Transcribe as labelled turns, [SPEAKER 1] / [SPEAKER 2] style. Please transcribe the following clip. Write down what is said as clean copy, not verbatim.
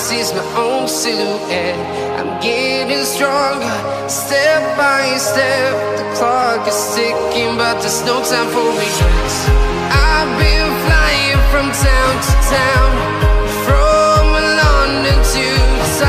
[SPEAKER 1] sees my own silhouette. I'm getting stronger, step by step. The clock is ticking, but there's no time for regrets. I've been flying from town to town, from London to